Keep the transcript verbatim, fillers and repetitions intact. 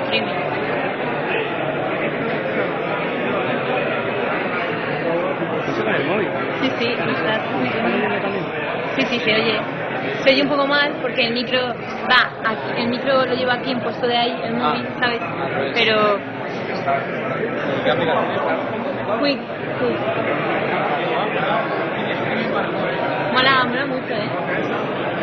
streaming. ¿Eso con el móvil? Sí, sí, está. ¿Está oyendo también? Sí, sí, se oye. Se oye un poco mal porque el micro va aquí, el micro lo llevo aquí en puesto de ahí, el móvil, ¿sabes? Pero... ¿Qué aplicación es? Quick, quick. Mola, mola mucho, ¿eh?